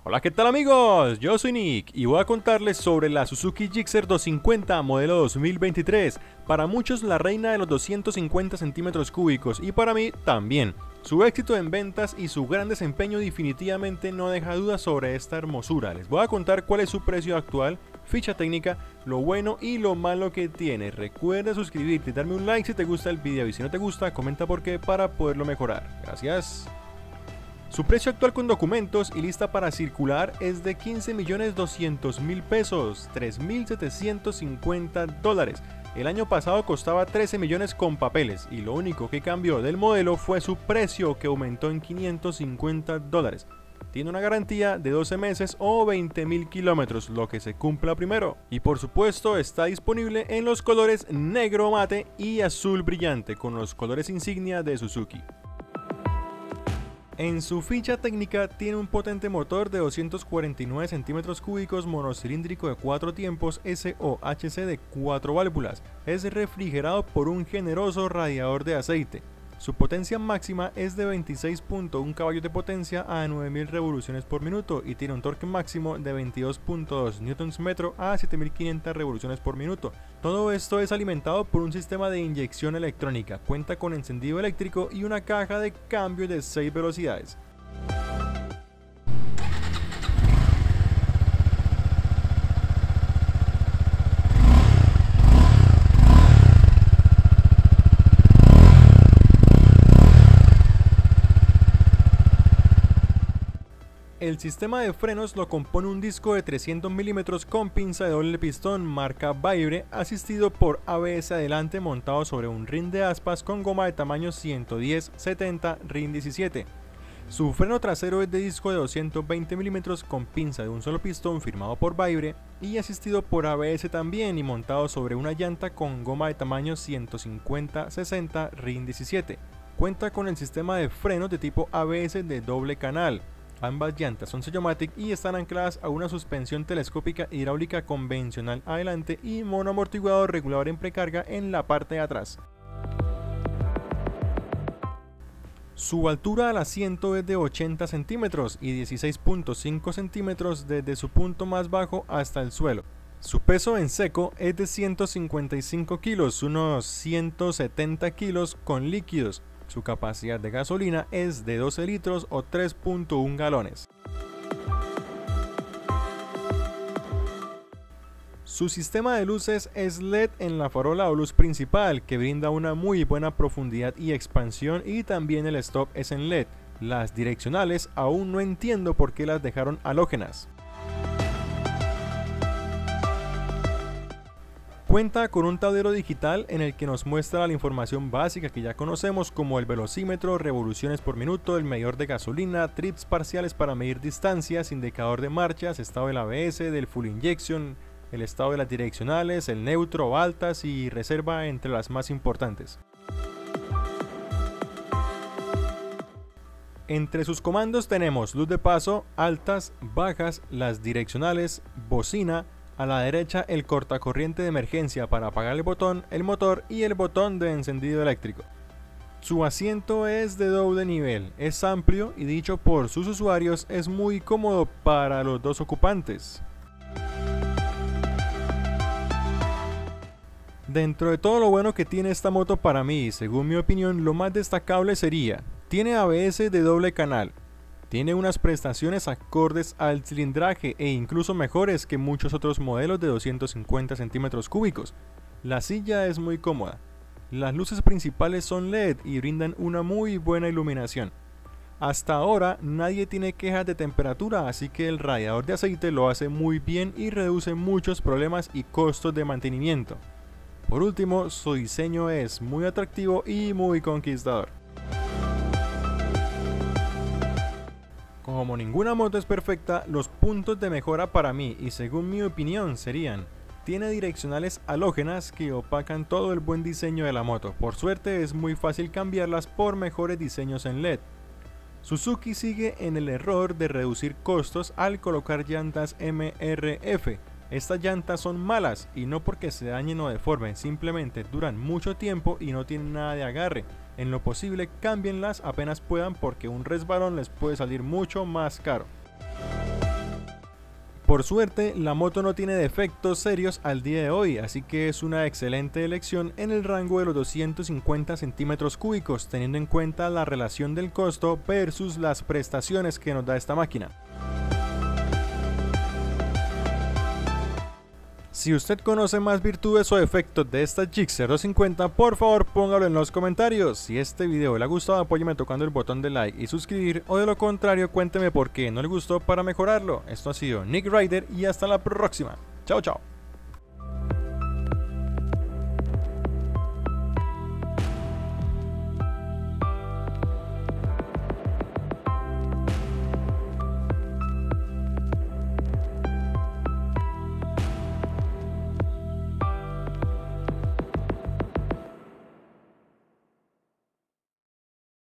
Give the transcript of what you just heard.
Hola, ¿qué tal amigos? Yo soy Nick y voy a contarles sobre la Suzuki Gixxer 250 modelo 2023. Para muchos la reina de los 250 centímetros cúbicos y para mí también. Su éxito en ventas y su gran desempeño definitivamente no deja dudas sobre esta hermosura. Les voy a contar cuál es su precio actual, ficha técnica, lo bueno y lo malo que tiene. Recuerda suscribirte y darme un like si te gusta el video y si no te gusta, comenta por qué para poderlo mejorar. Gracias. Su precio actual con documentos y lista para circular es de 15.200.000 pesos, 3.750 dólares. El año pasado costaba 13 millones con papeles y lo único que cambió del modelo fue su precio, que aumentó en 550 dólares. Tiene una garantía de 12 meses o 20.000 kilómetros, lo que se cumpla primero. Y por supuesto está disponible en los colores negro mate y azul brillante, con los colores insignia de Suzuki. En su ficha técnica tiene un potente motor de 249 centímetros cúbicos monocilíndrico de 4 tiempos SOHC de 4 válvulas. Es refrigerado por un generoso radiador de aceite. Su potencia máxima es de 26.1 caballos de potencia a 9.000 revoluciones por minuto y tiene un torque máximo de 22.2 Nm a 7.500 revoluciones por minuto. Todo esto es alimentado por un sistema de inyección electrónica, cuenta con encendido eléctrico y una caja de cambio de 6 velocidades. El sistema de frenos lo compone un disco de 300 mm con pinza de doble pistón marca Vaybre, asistido por ABS adelante montado sobre un rin de aspas con goma de tamaño 110/70 RIN 17. Su freno trasero es de disco de 220 mm con pinza de un solo pistón firmado por Vaybre y asistido por ABS también y montado sobre una llanta con goma de tamaño 150/60 RIN 17. Cuenta con el sistema de frenos de tipo ABS de doble canal. Ambas llantas son Sellomatic y están ancladas a una suspensión telescópica hidráulica convencional adelante y monoamortiguador regulador en precarga en la parte de atrás. Su altura al asiento es de 80 centímetros y 16.5 centímetros desde su punto más bajo hasta el suelo. Su peso en seco es de 155 kilos, unos 170 kilos con líquidos. Su capacidad de gasolina es de 12 litros o 3.1 galones. Su sistema de luces es LED en la farola o luz principal, que brinda una muy buena profundidad y expansión, y también el stop es en LED. Las direccionales aún no entiendo por qué las dejaron halógenas. Cuenta con un tablero digital en el que nos muestra la información básica que ya conocemos, como el velocímetro, revoluciones por minuto, el medidor de gasolina, trips parciales para medir distancias, indicador de marchas, estado del ABS, del full injection, el estado de las direccionales, el neutro, altas y reserva entre las más importantes. Entre sus comandos tenemos luz de paso, altas, bajas, las direccionales, bocina. A la derecha el cortacorriente de emergencia para apagar el botón, el motor y el botón de encendido eléctrico. Su asiento es de doble nivel, es amplio y, dicho por sus usuarios, es muy cómodo para los dos ocupantes. Dentro de todo lo bueno que tiene esta moto, para mí, según mi opinión, lo más destacable sería: tiene ABS de doble canal. Tiene unas prestaciones acordes al cilindraje e incluso mejores que muchos otros modelos de 250 centímetros cúbicos. La silla es muy cómoda. Las luces principales son LED y brindan una muy buena iluminación. Hasta ahora nadie tiene quejas de temperatura, así que el radiador de aceite lo hace muy bien y reduce muchos problemas y costos de mantenimiento. Por último, su diseño es muy atractivo y muy conquistador. Como ninguna moto es perfecta, los puntos de mejora para mí y según mi opinión serían: tiene direccionales halógenas que opacan todo el buen diseño de la moto. Por suerte es muy fácil cambiarlas por mejores diseños en LED. Suzuki sigue en el error de reducir costos al colocar llantas MRF. Estas llantas son malas y no porque se dañen o deformen, simplemente duran mucho tiempo y no tienen nada de agarre. En lo posible cámbienlas apenas puedan porque un resbalón les puede salir mucho más caro. Por suerte, la moto no tiene defectos serios al día de hoy, así que es una excelente elección en el rango de los 250 centímetros cúbicos, teniendo en cuenta la relación del costo versus las prestaciones que nos da esta máquina. Si usted conoce más virtudes o defectos de esta Gixxer 250, por favor póngalo en los comentarios. Si este video le ha gustado, apóyeme tocando el botón de like y suscribir, o de lo contrario cuénteme por qué no le gustó para mejorarlo. Esto ha sido Nick Rider y hasta la próxima. Chao, chao.